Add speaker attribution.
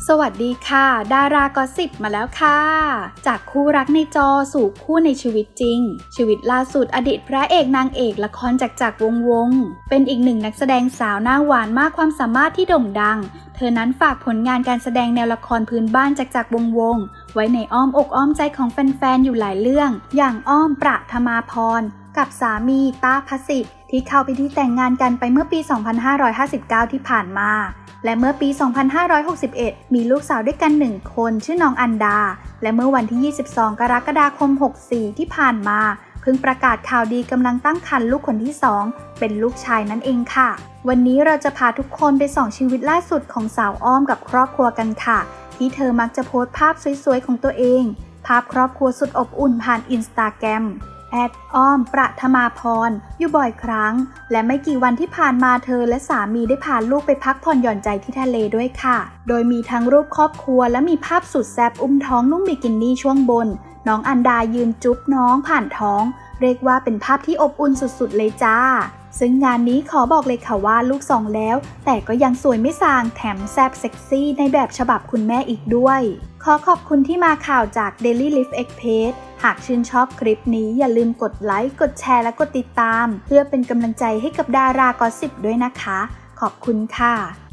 Speaker 1: สวัสดีค่ะดารากอสซิปมาแล้วค่ะจากคู่รักในจอสู่คู่ในชีวิตจริงชีวิตล่าสุดอดีตพระเอกนางเอกละครจากวงเป็นอีกหนึ่งนักแสดงสาวหน้าหวานมากความสามารถที่โด่งดังเธอนั้นฝากผลงานการแสดงแนวละครพื้นบ้านจากวงไว้ในอ้อมอกอ้อมใจของแฟนๆอยู่หลายเรื่องอย่างอ้อมประธมาพรกับสามีต้าพสิทธิ์ที่เข้าพิธีแต่งงานกันไปเมื่อปี 2559 ที่ผ่านมาและเมื่อปี 2561 มีลูกสาวด้วยกัน1 คนชื่อน้องอันดาและเมื่อวันที่ 22 กรกฎาคม 64 ที่ผ่านมาเพิ่งประกาศข่าวดีกำลังตั้งครรภ์ลูกคนที่ 2เป็นลูกชายนั่นเองค่ะวันนี้เราจะพาทุกคนไปส่องชีวิตล่าสุดของสาวอ้อมกับครอบครัวกันค่ะที่เธอมักจะโพสต์ภาพสวยๆของตัวเองภาพครอบครัวสุดอบอุ่นผ่าน Instagramอ้อมประธมาพรอยู่บ่อยครั้งและไม่กี่วันที่ผ่านมาเธอและสามีได้พาลูกไปพักผ่อนหย่อนใจที่ทะเลด้วยค่ะโดยมีทั้งรูปครอบครัวและมีภาพสุดแซ่บอุ้มท้องนุ่งบิกินี่ช่วงบนน้องอันดายืนจุ๊บน้องผ่านท้องเรียกว่าเป็นภาพที่อบอุ่นสุดๆเลยจ้าซึ่งงานนี้ขอบอกเลยค่ะว่าลูก2แล้วแต่ก็ยังสวยไม่ส่างแถมแซ่บเซ็กซี่ในแบบฉบับคุณแม่อีกด้วยขอขอบคุณที่มาข่าวจาก Daily Life Express หากชื่นชอบคลิปนี้อย่าลืมกดไลค์กดแชร์และกดติดตามเพื่อเป็นกำลังใจให้กับดารากอสซิปด้วยนะคะขอบคุณค่ะ